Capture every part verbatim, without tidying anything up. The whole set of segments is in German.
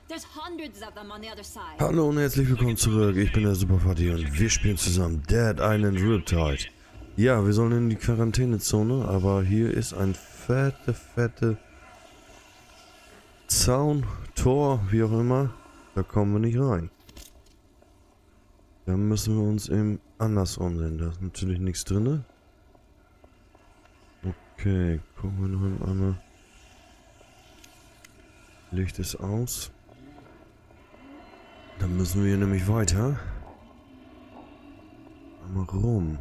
There's hundreds of them on the other side. Hallo und herzlich willkommen zurück. Ich bin der Superparty und wir spielen zusammen Dead Island Riptide. Ja, wir sollen in die Quarantänezone, aber hier ist ein fette, fette Zaun, Tor, wie auch immer. Da kommen wir nicht rein. Dann müssen wir uns eben anders umsehen. Da ist natürlich nichts drin. Okay, gucken wir noch einmal. Licht ist aus. Dann müssen wir hier nämlich weiter. Einmal rum.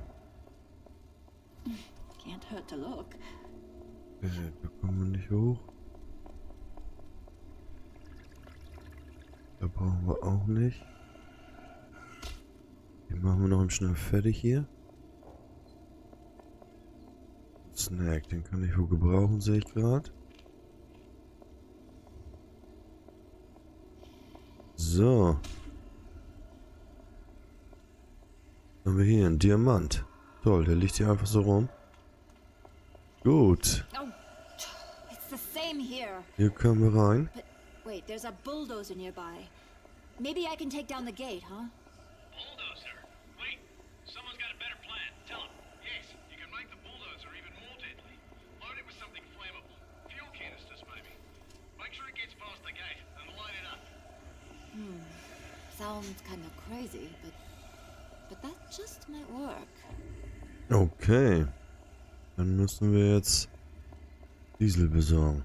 Can't hurt to look. Okay, da kommen wir nicht hoch. Da brauchen wir auch nicht. Den machen wir noch im Schnell fertig hier. Snack, den kann ich wohl gebrauchen, sehe ich gerade. So. Dann haben wir hier einen Diamant. Toll, der liegt hier einfach so rum. Gut. Oh, it's the same here. Hier können wir rein. But wait, there's a bulldozer nearby. Maybe I can take down the gate, huh? Bulldozer? Wait, someone's got a better plan. Tell him. Yes, you can make the bulldozer even more deadly. Load it with something flammable. Fuel canisters, maybe. Make sure it gets past the gate and light it up. Hmm. Sounds kind of crazy, but but that just might work. Okay. Dann müssen wir jetzt Diesel besorgen.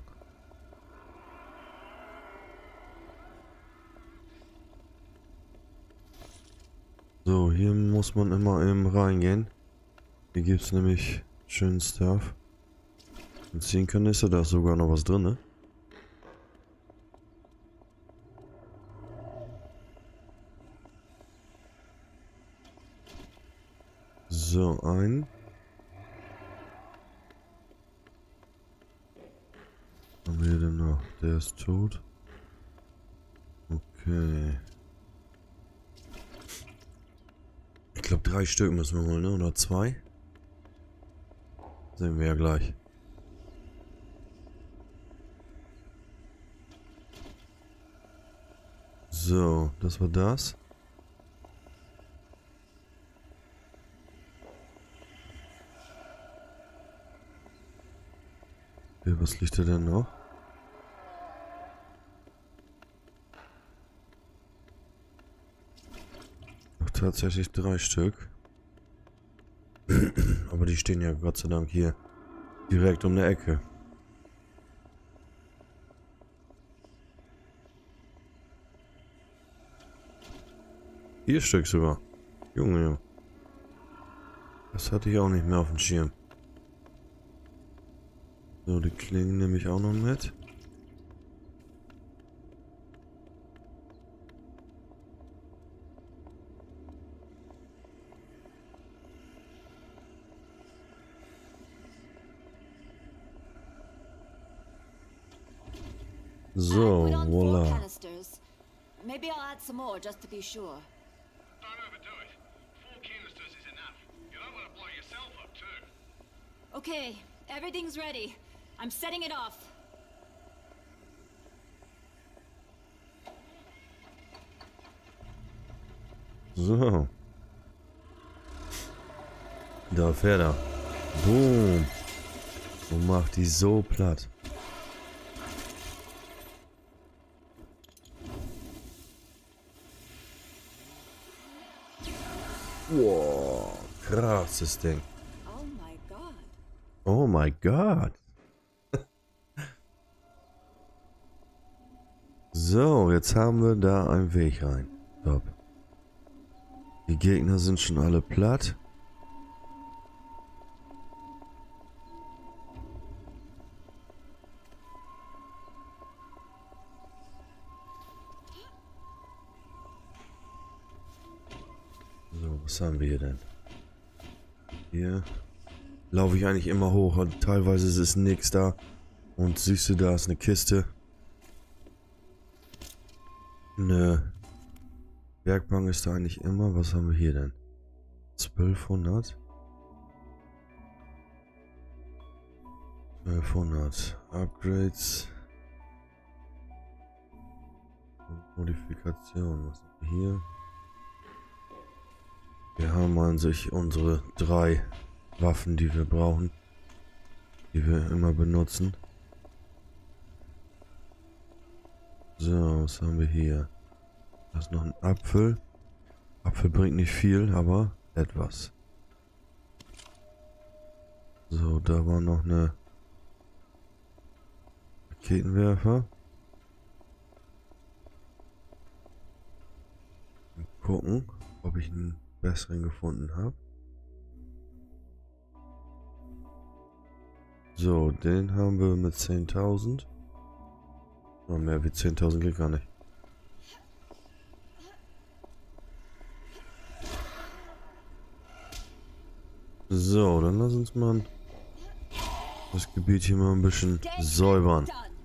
So, hier muss man immer eben reingehen. Hier gibt es nämlich schönen Stuff. Und zehn Kanister, da ist sogar noch was drin, ne? So, ein. Was haben wir denn noch? Der ist tot. Okay. Ich glaube, drei Stück müssen wir holen, ne? Oder zwei? Sehen wir ja gleich. So, das war das. Okay, was liegt da denn noch? Ach, tatsächlich drei Stück. Aber die stehen ja Gott sei Dank hier direkt um die Ecke. Vier Stück sogar. Junge, Junge. Das hatte ich auch nicht mehr auf dem Schirm. So, die Klingen nehme ich auch noch mit. So, I put on four voila. canisters. Maybe I'll add some more just to be sure. Don't overdo it. Four canisters is enough. You don't want to blow yourself up, too. Okay, everything's ready. I'm setting it off. So. Da fährt er. Boom. Und macht die so platt. Wow, krasses Ding. Oh my god. Oh my God. So, jetzt haben wir da einen Weg rein. Top. Die Gegner sind schon alle platt. So, was haben wir hier denn? Hier laufe ich eigentlich immer hoch und teilweise ist es nichts da. Und siehst du, da ist eine Kiste. Eine Werkbank ist da eigentlich immer. Was haben wir hier denn? zwölfhundert. zwölfhundert. Upgrades. Modifikation. Was haben wir hier? Wir haben an sich unsere drei Waffen, die wir brauchen. Die wir immer benutzen. So, was haben wir hier? Da ist noch ein Apfel. Apfel bringt nicht viel, aber etwas. So, da war noch eine Raketenwerfer. Mal gucken, ob ich einen besseren gefunden habe. So, den haben wir mit zehntausend. Oh, mehr wie zehntausend geht gar nicht. So, dann lass uns mal das Gebiet hier mal ein bisschen säubern.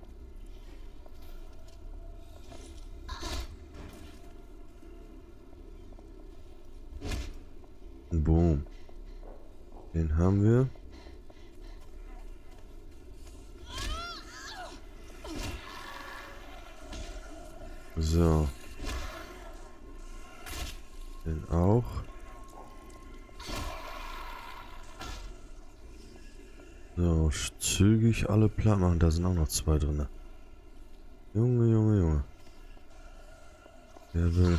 Boom. Den haben wir. So. Den auch. So, zügig alle platt machen. Da sind auch noch zwei drin. Junge, Junge, Junge. Der will.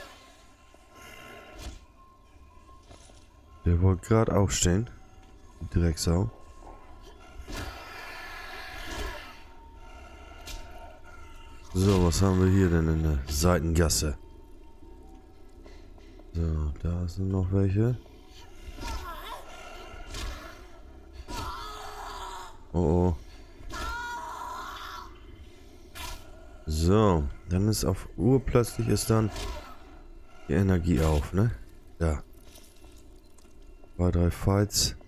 Der wollte gerade aufstehen. Die Drecksau. So, was haben wir hier denn in der Seitengasse? So, da sind noch welche. Oh, oh. So, dann ist auf urplötzlich ist dann die Energie auf, ne? Ja. Zwei, drei Fights.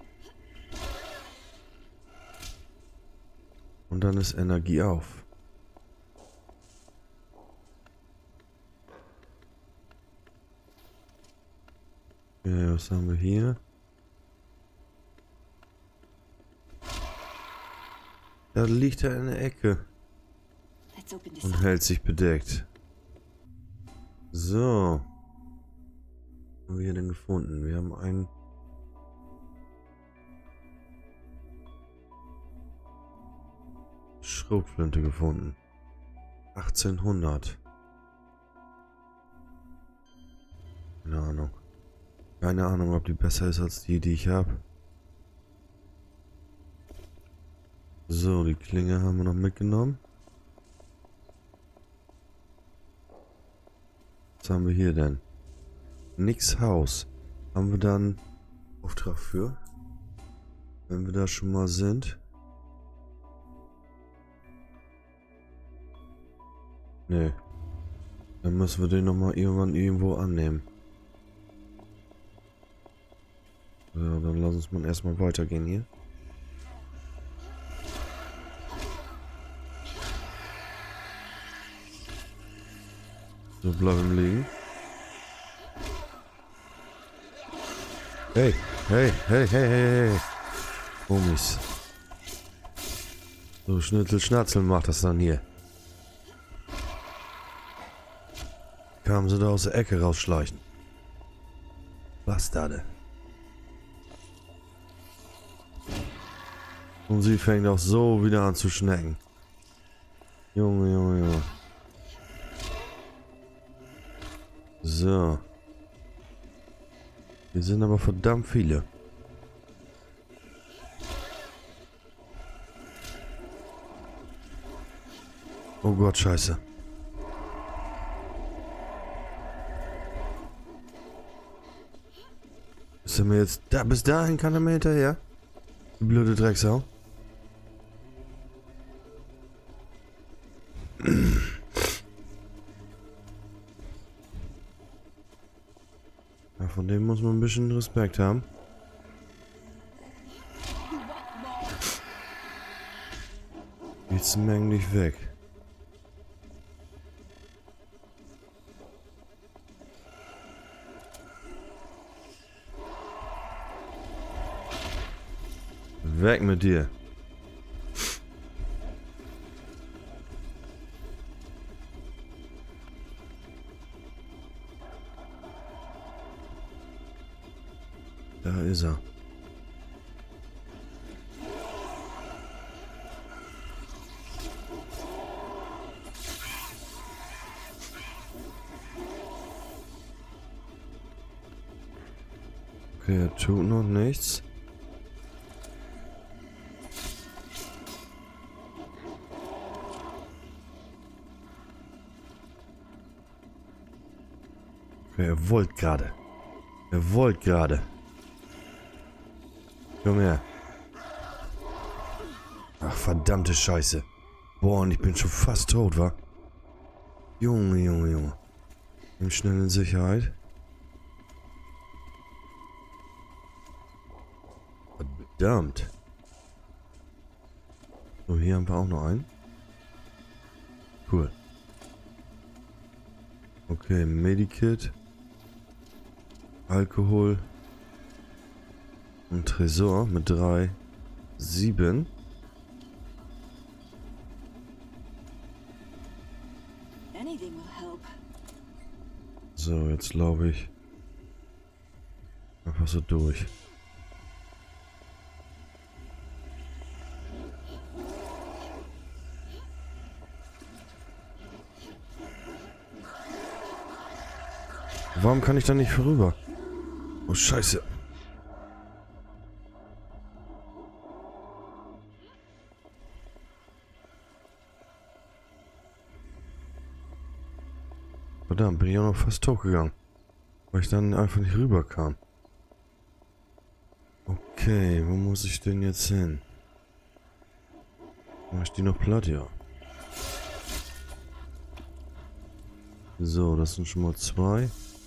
Und dann ist Energie auf. Ja, was haben wir hier? Da liegt er in der Ecke und hält sich bedeckt. So. Was haben wir hier denn gefunden? Wir haben einen Schrotflinte gefunden. achtzehnhundert. Keine Ahnung. Keine Ahnung, ob die besser ist als die, die ich habe. So, die Klinge haben wir noch mitgenommen. Was haben wir hier denn? Nix Haus. Haben wir dann Auftrag für? Wenn wir da schon mal sind. Nee. Dann müssen wir den noch mal irgendwann irgendwo annehmen. So, dann lass uns mal erstmal weitergehen hier. So, bleiben liegen. Hey, hey, hey, hey, hey, hey. Homies. So, Schnitzel, Schnatzel macht das dann hier. Kamen sie da aus der Ecke rausschleichen. Bastarde. Und sie fängt auch so wieder an zu schnecken. Junge, Junge, Junge. So. Hier sind aber verdammt viele. Oh Gott, scheiße. Ist er mir jetzt... Da, bis dahin kann er mir hinterher? Die blöde Drecksau. Ja, von dem muss man ein bisschen Respekt haben. Geht's ihm eigentlich weg? Weg mit dir. Da ist er. Okay, er tut noch nichts. Okay, er wollte gerade. Er wollte gerade. Komm her. Ach, verdammte Scheiße. Boah, und ich bin schon fast tot, wa? Junge, Junge, Junge. Nimm schnell in Sicherheit. Verdammt. So, hier haben wir auch noch einen. Cool. Okay, Medikit. Alkohol. Und Tresor mit drei, sieben. Anything will help. So, jetzt laufe ich einfach so durch. Warum kann ich da nicht vorüber? Oh, Scheiße. Verdammt, bin ich auch noch fast tot gegangen. Weil ich dann einfach nicht rüber kam. Okay, wo muss ich denn jetzt hin? Mach ich die noch platt? Ja. So, das sind schon mal zwei.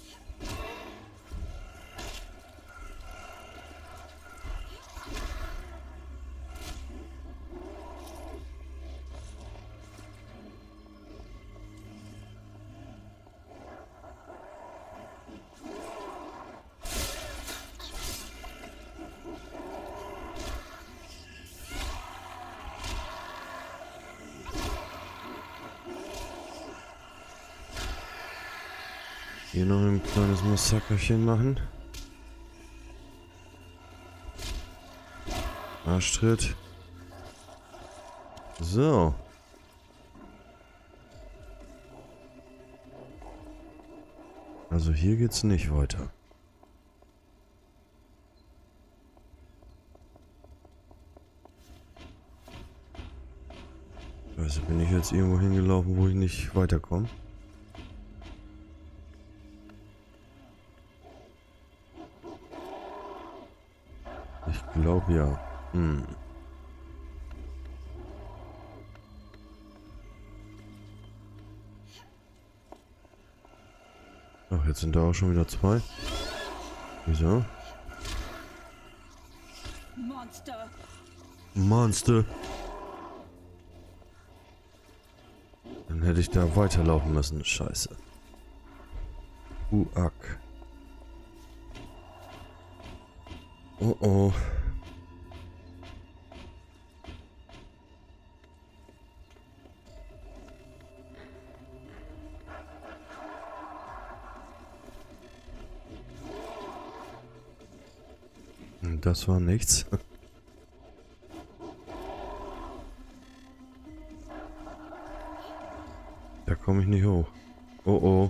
Hier noch ein kleines Massakerchen machen. Arschtritt. So. Also hier geht's nicht weiter. Also bin ich jetzt irgendwo hingelaufen, wo ich nicht weiterkomme. Ich glaube ja. Hm. Ach, jetzt sind da auch schon wieder zwei. Wieso? Monster. Monster. Dann hätte ich da weiterlaufen müssen. Scheiße. Uack. Oh oh. Das war nichts. Da komme ich nicht hoch. Oh oh.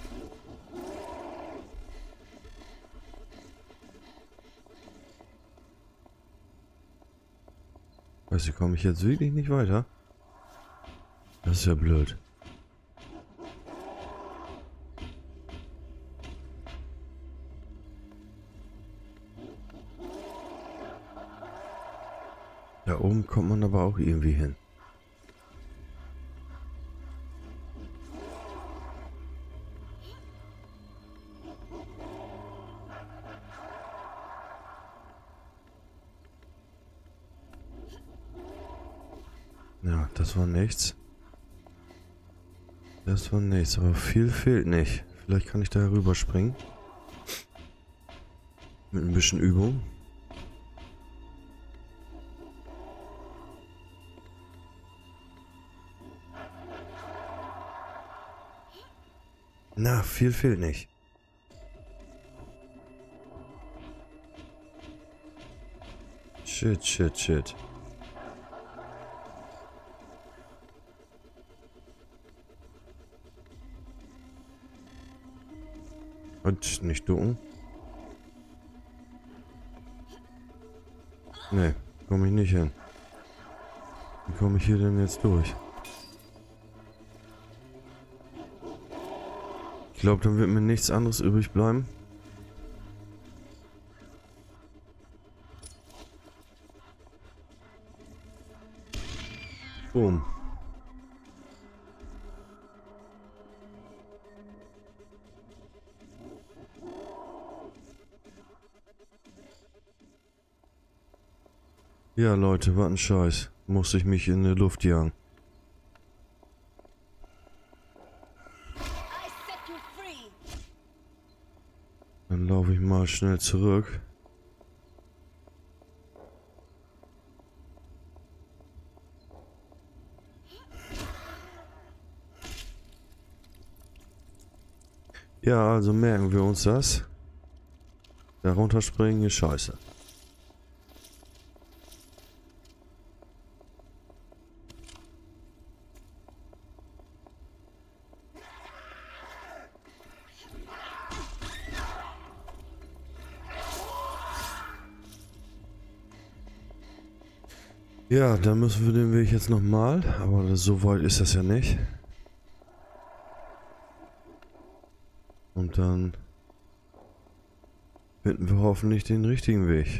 Weißt du, komme ich jetzt wirklich nicht weiter? Das ist ja blöd. Da oben kommt man aber auch irgendwie hin. Ja, das war nichts. Das war nichts, aber viel fehlt nicht. Vielleicht kann ich da rüberspringen. Mit ein bisschen Übung. Na, viel fehlt nicht. Shit, shit, shit. Und nicht ducken. Nee, komme ich nicht hin. Wie komme ich hier denn jetzt durch? Ich glaube, dann wird mir nichts anderes übrig bleiben. Boom. Ja, Leute, was ein Scheiß. Musste ich mich in die Luft jagen. Dann laufe ich mal schnell zurück. Ja, also merken wir uns das. Da runterspringen ist scheiße. Ja, dann müssen wir den Weg jetzt nochmal, aber das, so weit ist das ja nicht. Und dann finden wir hoffentlich den richtigen Weg.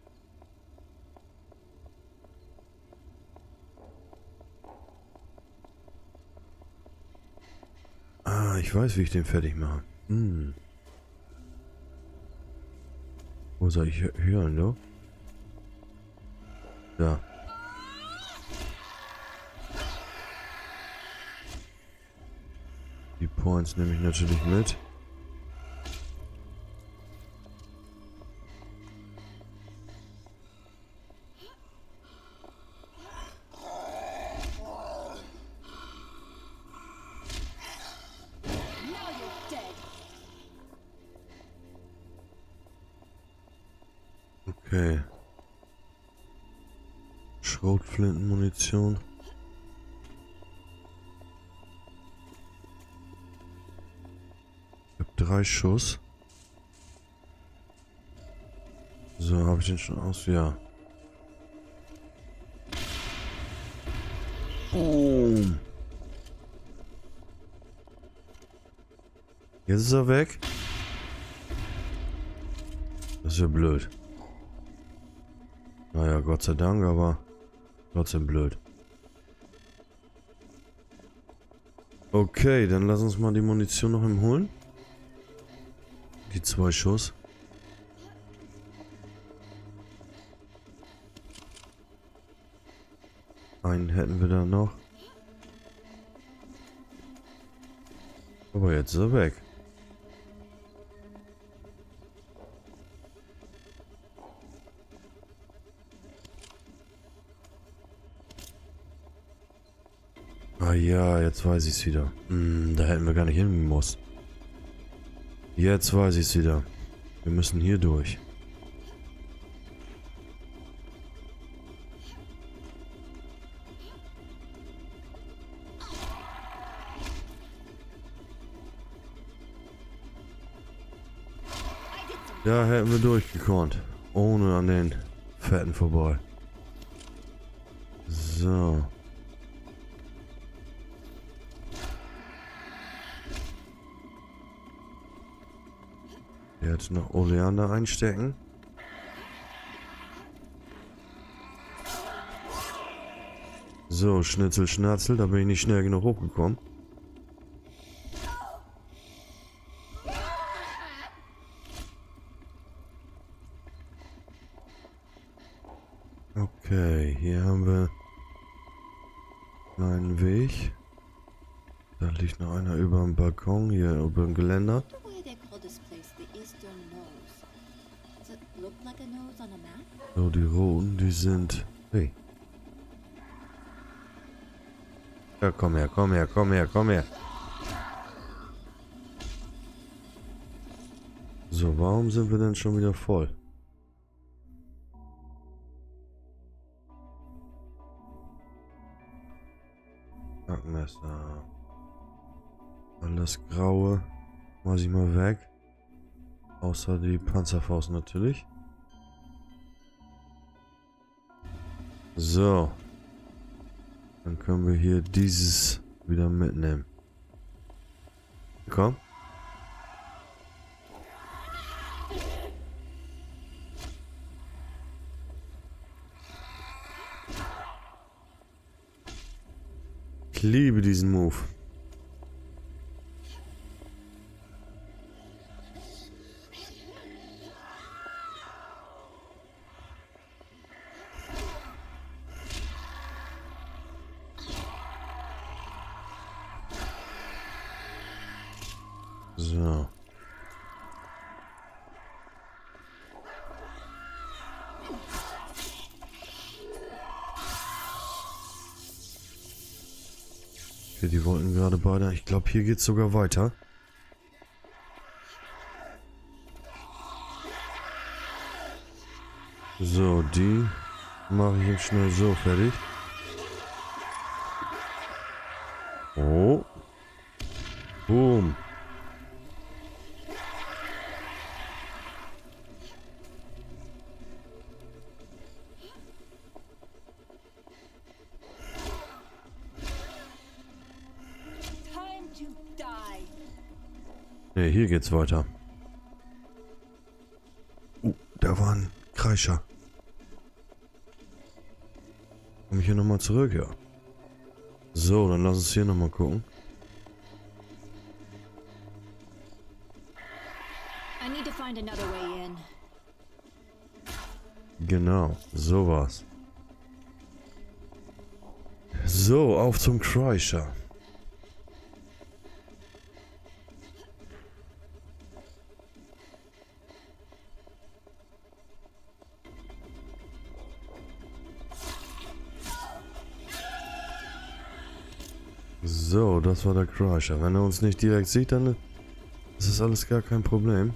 Ah, ich weiß, wie ich den fertig mache. Hm. Wo soll ich hören, du? Da. Die Points nehme ich natürlich mit. Okay. Schrotflintenmunition. Ich habe drei Schuss. So, habe ich den schon aus? Ja. Boom. Jetzt ist er weg. Das ist ja blöd. Naja, Gott sei Dank, aber trotzdem blöd. Okay, dann lass uns mal die Munition noch im holen. Die zwei Schuss. Einen hätten wir da noch. Aber jetzt ist er weg. Ah ja, jetzt weiß ich es wieder. Hm, da hätten wir gar nicht hin müssen. Jetzt weiß ich es wieder. Wir müssen hier durch. Ja, hätten wir durchgekonnt. Ohne an den Fetten vorbei. So. Jetzt noch Oleander einstecken. So, Schnitzel, Schnatzel, da bin ich nicht schnell genug hochgekommen. Okay, hier haben wir einen Weg. Da liegt noch einer über dem Balkon, hier über dem Geländer. So, die roten, die sind... Hey. Ja, komm her, komm her, komm her, komm her. So, warum sind wir denn schon wieder voll? Hackmesser. Alles Graue. Mach ich mal weg. Außer die Panzerfaust natürlich. So. Dann können wir hier dieses wieder mitnehmen. Komm. Ich liebe diesen Move. So. Okay, die wollten gerade beide. Ich glaube, hier geht's sogar weiter. So, die mache ich jetzt schnell so fertig. Oh. Boom. Ne, hier geht's weiter. Oh, da war ein Kreischer. Komm ich hier nochmal zurück, ja. So, dann lass uns hier nochmal gucken. I need to find another way in. Genau, sowas. So, auf zum Kreischer. So, das war der Crusher. Wenn er uns nicht direkt sieht, dann ist das alles gar kein Problem.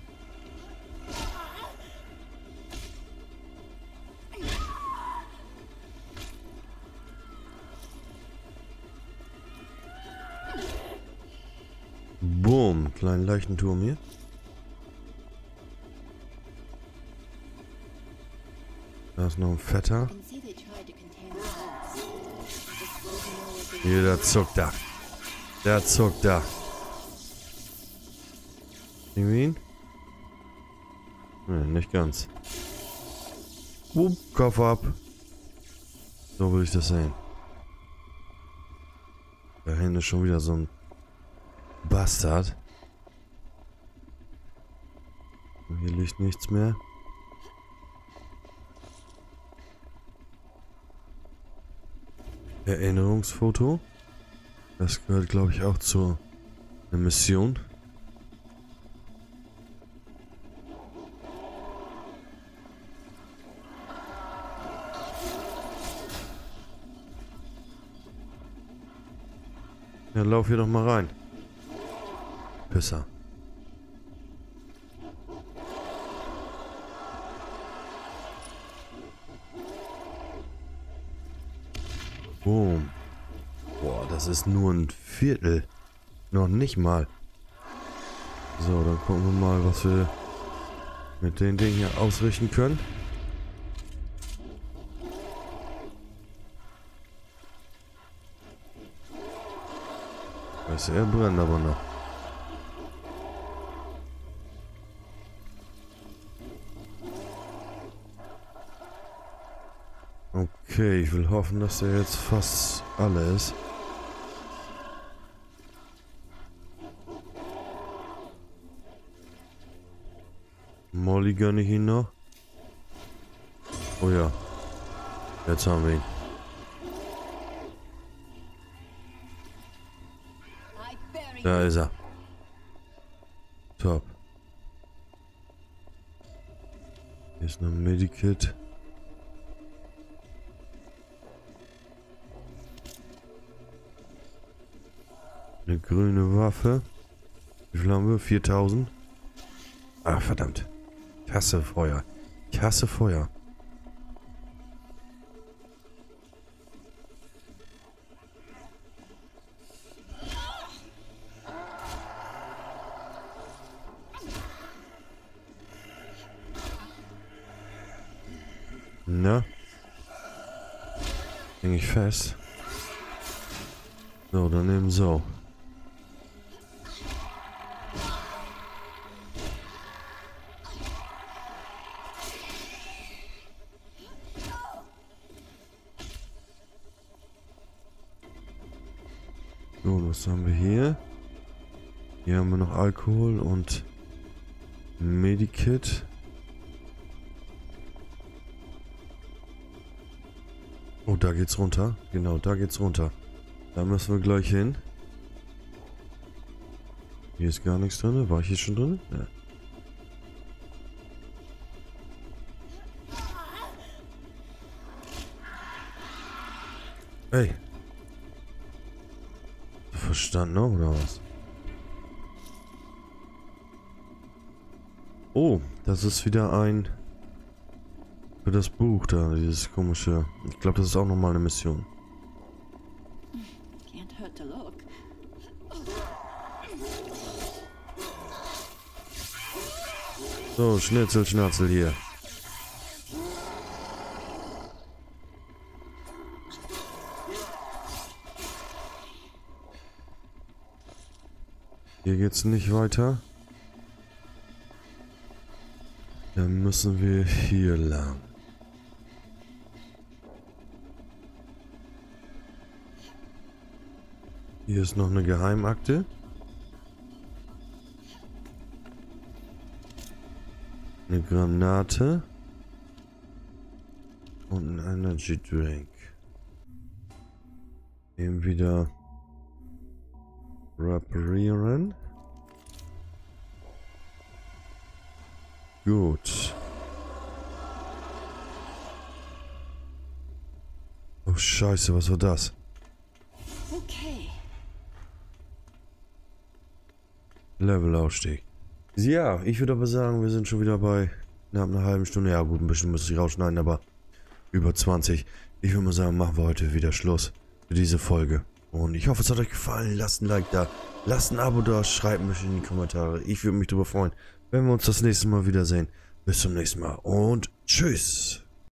Boom, kleinen Leichenturm hier. Da ist noch ein fetter. Hier, der zuckt da. Der zuckt da. Irgendwie ihn? Ne, nicht ganz. Wupp, Kopf ab. So will ich das sehen. Da hinten ist schon wieder so ein Bastard. Und hier liegt nichts mehr. Erinnerungsfoto. Das gehört, glaube ich, auch zur Mission. Ja, lauf hier doch mal rein. Pisser. Boom. Boah, das ist nur ein Viertel. Noch nicht mal. So, dann gucken wir mal, was wir mit den Dingen hier ausrichten können. Weißt du, er brennt aber noch. Okay, ich will hoffen, dass der jetzt fast alle ist. Molly gönne ich ihn noch. Oh ja. Jetzt haben wir ihn. Da ist er. Top. Hier ist noch ein Medikit. Eine grüne Waffe. Wie viel haben wir? viertausend. Ach, verdammt. Ich hasse Feuer. Ich hasse Feuer. Na? Häng ich fest. So, dann eben so. So, was haben wir hier? Hier haben wir noch Alkohol und Medikit. Oh, da geht's runter. Genau, da geht's runter. Da müssen wir gleich hin. Hier ist gar nichts drin. War ich hier schon drin? Ja. Hey. Verstanden noch, oder was? Oh, das ist wieder ein... Für das Buch da, dieses komische... Ich glaube, das ist auch nochmal eine Mission. Can't hurt to look. So, Schnitzel, Schnatzel hier. Hier geht's nicht weiter. Dann müssen wir hier lang. Hier ist noch eine Geheimakte. Eine Granate. Und ein Energy Drink. Eben wieder reparieren. Gut. Oh Scheiße, was war das? Okay. Levelaufstieg. Ja, ich würde aber sagen, wir sind schon wieder bei knapp einer halben Stunde. Ja gut, ein bisschen müsste ich rausschneiden, aber über zwanzig. Ich würde mal sagen, machen wir heute wieder Schluss für diese Folge. Und ich hoffe, es hat euch gefallen. Lasst ein Like da, lasst ein Abo da, schreibt mich in die Kommentare. Ich würde mich darüber freuen, wenn wir uns das nächste Mal wiedersehen. Bis zum nächsten Mal und tschüss.